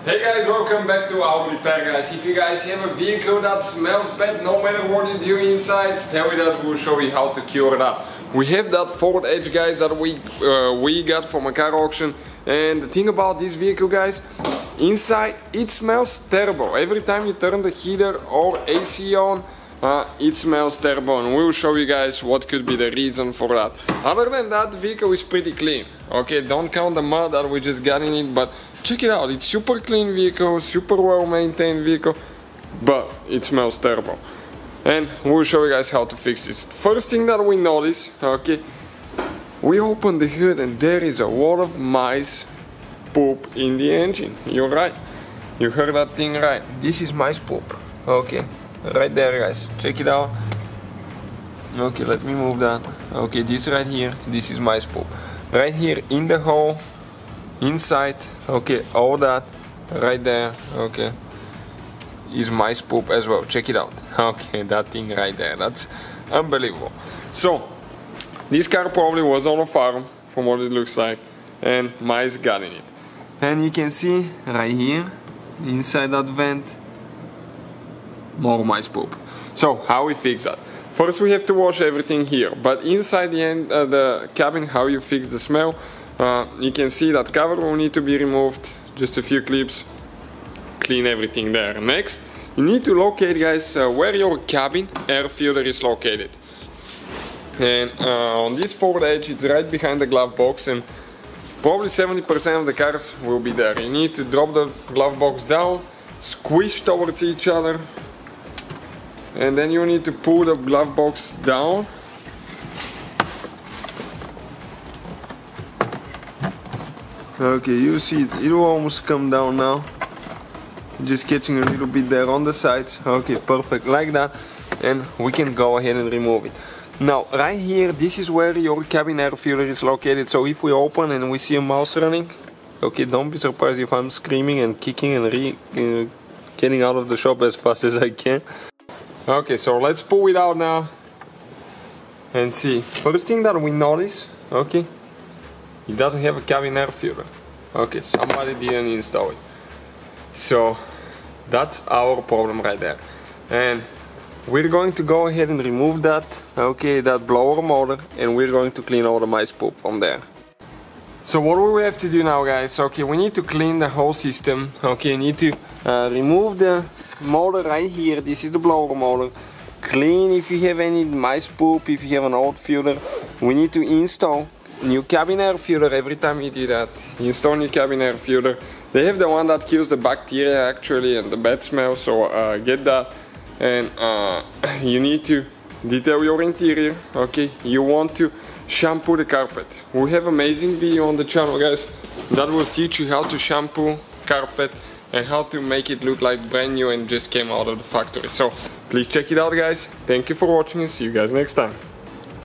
Hey guys, welcome back to our repair guys. If you guys have a vehicle that smells bad no matter what you do inside, stay with us, we'll show you how to cure it up. We have that Ford Edge guys that we got from a car auction, and the thing about this vehicle guys, inside it smells terrible. Every time you turn the heater or AC on, it smells terrible, and we'll show you guys what could be the reason for that. Other than that, the vehicle is pretty clean. Okay, don't count the mud that we just got in it, but check it out. It's super clean vehicle, super well maintained vehicle, but it smells terrible. And we'll show you guys how to fix this. First thing that we notice, okay, we open the hood and there is a lot of mice poop in the engine. You're right. You heard that thing right. This is mice poop. Okay. Right there guys, check it out. Okay, let me move that. Okay, this right here, this is mice poop. Right here in the hole, inside, okay, all that right there, okay, is mice poop as well. Check it out. Okay, that thing right there, that's unbelievable. So, this car probably was on a farm, from what it looks like, and mice got in it. And you can see right here, inside that vent, more mice poop. So how we fix that? First we have to wash everything here, but inside the cabin, how you fix the smell, you can see that cover will need to be removed, just a few clips, clean everything there. Next you need to locate guys where your cabin air filter is located, and on this Ford Edge it's right behind the glove box, and probably 70% of the cars will be there. You need to drop the glove box down, squish towards each other, and then you need to pull the glove box down. Okay, you see it will almost come down now. Just catching a little bit there on the sides. Okay, perfect, like that. And we can go ahead and remove it. Now, right here, this is where your cabin air filter is located. So if we open and we see a mouse running, okay, don't be surprised if I'm screaming and kicking and getting out of the shop as fast as I can. Okay, so let's pull it out now and see. First thing that we notice, okay, it doesn't have a cabin air filter. Okay, somebody didn't install it. So that's our problem right there. And we're going to go ahead and remove that, okay, that blower motor, and we're going to clean all the mice poop from there. So what we have to do now guys, okay, we need to clean the whole system. Okay, you need to remove the motor right here. This is the blower motor. Clean if you have any mice poop, if you have an old filter. We need to install new cabin air filter. Every time you do that, install new cabin air filter. They have the one that kills the bacteria actually and the bad smell, so get that. And you need to detail your interior. Okay, you want to shampoo the carpet. We have amazing video on the channel guys that will teach you how to shampoo carpet and how to make it look like brand new and just came out of the factory. So please check it out guys. Thank you for watching and see you guys next time.